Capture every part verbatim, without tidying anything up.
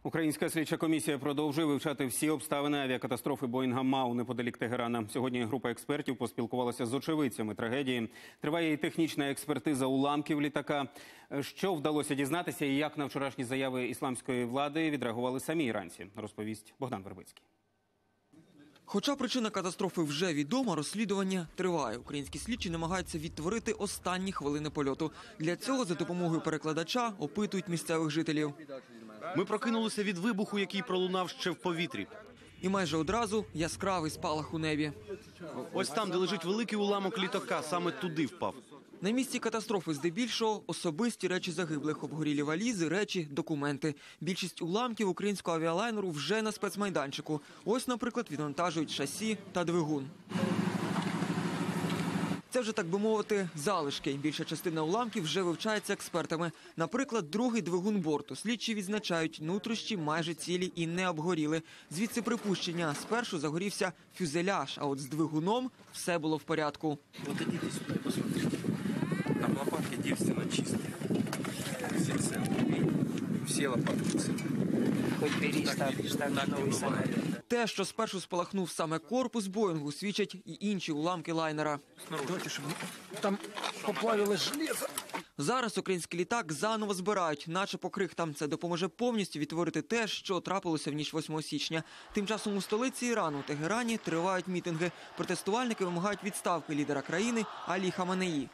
Українська слідча комісія продовжує вивчати всі обставини авіакатастрофи Боїнга МАУ неподалік Тегерана. Сьогодні група експертів поспілкувалася з очевидцями трагедії. Триває і технічна експертиза уламків літака. Що вдалося дізнатися і як на вчорашні заяви ісламської влади відреагували самі іранці, розповість Богдан Вербицький. Хоча причина катастрофи вже відома, розслідування триває. Українські слідчі намагаються відтворити останні хвилини польоту. Для цього за допомогою перекладача опитують місцевих жителів. Ми прокинулися від вибуху, який пролунав ще в повітрі. І майже одразу яскравий спалах у небі. Ось там, де лежить великий уламок літака, саме туди впав. На місці катастрофи здебільшого особисті речі загиблих, обгорілі валізи, речі, документи. Більшість уламків українського авіалайнеру вже на спецмайданчику. Ось, наприклад, відвантажують шасі та двигун. Це вже, так би мовити, залишки. Більша частина уламків вже вивчається експертами. Наприклад, другий двигун борту. Слідчі відзначають, нутрощі майже цілі і не обгоріли. Звідси припущення. Спершу загорівся фюзеляж, а от з двигуном все було в порядку. Вот идите сюда, посмотрите. Там лопатки девственно чистые. Все целые. Все лопатки целые. Хоть бери, ставь, ставь новый самолет. Те, що спершу спалахнув саме корпус Боїнгу, свідчать і інші уламки лайнера. Давайте, чтобы там поплавилось железо. Зараз український літак заново збирають, наче по крихтам. Це допоможе повністю відтворити те, що трапилося в ніч восьмого січня. Тим часом у столиці Ірану, Тегерані, тривають мітинги. Протестувальники вимагають відставки лідера країни Алі Хаменеї.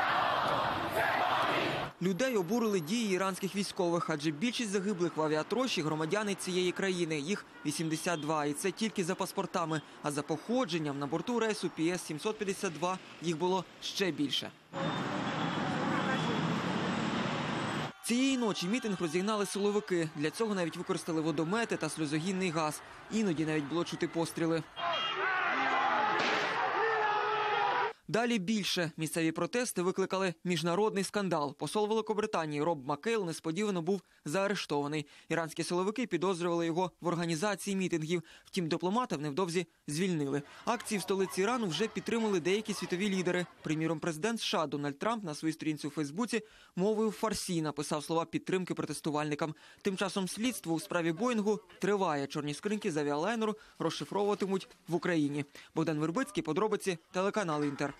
Людей обурили дії іранських військових, адже більшість загиблих в авіатрощі – громадяни цієї країни. Їх вісімдесят два, і це тільки за паспортами. А за походженням на борту рейсу Пі Ес сімсот п'ятдесят два їх було ще більше. Цієї ночі мітинг розігнали силовики. Для цього навіть використали водомети та сльозогінний газ. Іноді навіть було чути постріли. Далі більше. Місцеві протести викликали міжнародний скандал. Посол Великобританії Роб Маккейл несподівано був заарештований. Іранські силовики підозрювали його в організації мітингів. Втім, дипломата невдовзі звільнили. Акції в столиці Ірану вже підтримали деякі світові лідери. Приміром, президент США Дональд Трамп на своїй сторінці у Фейсбуці мовою фарсі написав слова підтримки протестувальникам. Тим часом слідство у справі Боїнгу триває. Чорні скриньки з авіалайнеру розшифровуватимуть в Україні. Богдан Вербицький, подробиці, телеканал Інтер.